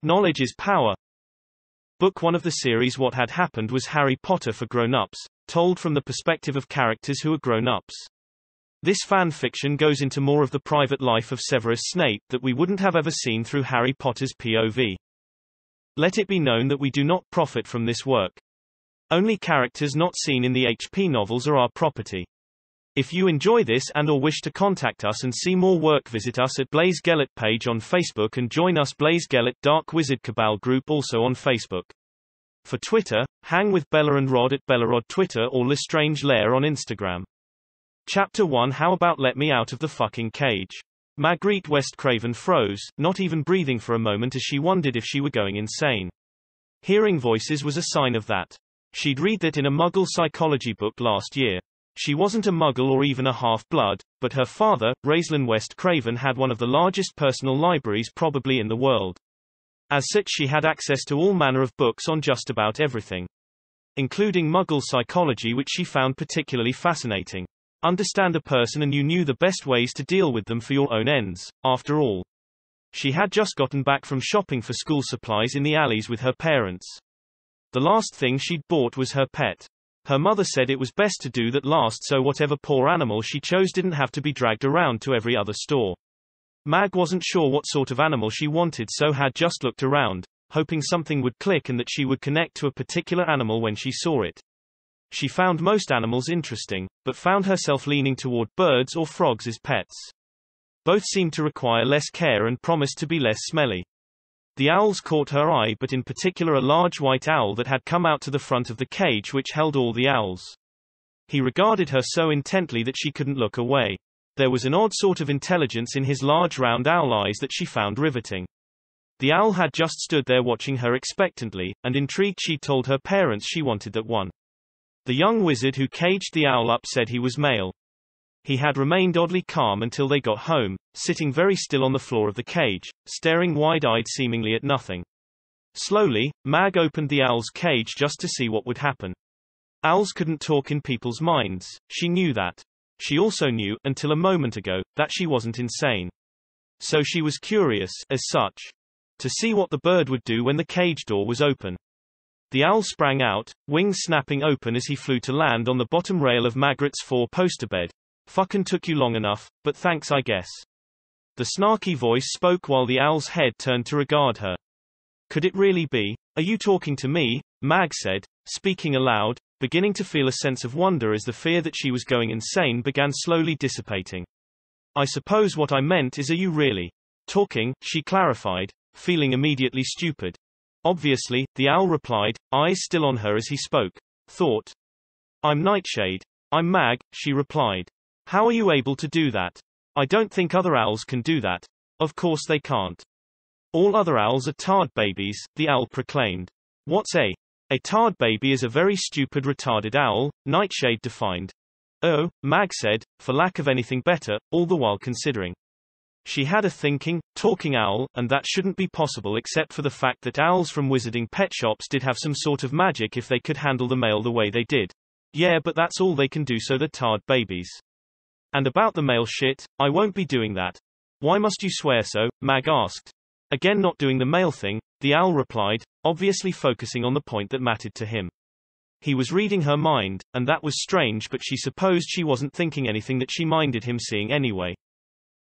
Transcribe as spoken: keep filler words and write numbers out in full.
Knowledge is power. Book one of the series What Had Happened was Harry Potter for grown-ups, told from the perspective of characters who are grown-ups. This fan fiction goes into more of the private life of Severus Snape that we wouldn't have ever seen through Harry Potter's P O V. Let it be known that we do not profit from this work. Only characters not seen in the H P novels are our property. If you enjoy this and or wish to contact us and see more work, visit us at BlaiseGellert page on Facebook and join us BlaiseGellert Dark Wizard Cabal group also on Facebook. For Twitter, hang with Bella and Rod at BellaRod Twitter or Lestrange Lair on Instagram. Chapter one How about let me out of the fucking cage? Marguerite West Craven froze, not even breathing for a moment as she wondered if she were going insane. Hearing voices was a sign of that. She'd read that in a Muggle psychology book last year. She wasn't a Muggle or even a half-blood, but her father, Raislin West Craven, had one of the largest personal libraries probably in the world. As such, she had access to all manner of books on just about everything, including Muggle psychology, which she found particularly fascinating. Understand a person and you knew the best ways to deal with them for your own ends, after all. She had just gotten back from shopping for school supplies in the alleys with her parents. The last thing she'd bought was her pet. Her mother said it was best to do that last so whatever poor animal she chose didn't have to be dragged around to every other store. Mag wasn't sure what sort of animal she wanted, so had just looked around, hoping something would click and that she would connect to a particular animal when she saw it. She found most animals interesting, but found herself leaning toward birds or frogs as pets. Both seemed to require less care and promised to be less smelly. The owls caught her eye, but in particular a large white owl that had come out to the front of the cage which held all the owls. He regarded her so intently that she couldn't look away. There was an odd sort of intelligence in his large round owl eyes that she found riveting. The owl had just stood there watching her expectantly, and intrigued she told her parents she wanted that one. The young wizard who caged the owl up said he was male. He had remained oddly calm until they got home, sitting very still on the floor of the cage, staring wide-eyed seemingly at nothing. Slowly, Mag opened the owl's cage just to see what would happen. Owls couldn't talk in people's minds, she knew that. She also knew, until a moment ago, that she wasn't insane. So she was curious, as such, to see what the bird would do when the cage door was open. The owl sprang out, wings snapping open as he flew to land on the bottom rail of Margaret's four-poster bed. Fucking took you long enough, but thanks I guess. The snarky voice spoke while the owl's head turned to regard her. Could it really be? Are you talking to me? Mag said, speaking aloud, beginning to feel a sense of wonder as the fear that she was going insane began slowly dissipating. I suppose what I meant is, are you really talking? She clarified, feeling immediately stupid. Obviously, the owl replied, eyes still on her as he spoke. Thought. I'm Nightshade. I'm Mag, she replied. How are you able to do that? I don't think other owls can do that. Of course they can't. All other owls are tard babies, the owl proclaimed. What's a? A tard baby is a very stupid retarded owl, Nightshade defined. Oh, Mag said, for lack of anything better, all the while considering. She had a thinking, talking owl, and that shouldn't be possible except for the fact that owls from wizarding pet shops did have some sort of magic if they could handle the male the way they did. Yeah, but that's all they can do, so they're tard babies. And about the male shit, I won't be doing that. Why must you swear so? Mag asked. Again not doing the male thing, the owl replied, obviously focusing on the point that mattered to him. He was reading her mind, and that was strange, but she supposed she wasn't thinking anything that she minded him seeing anyway.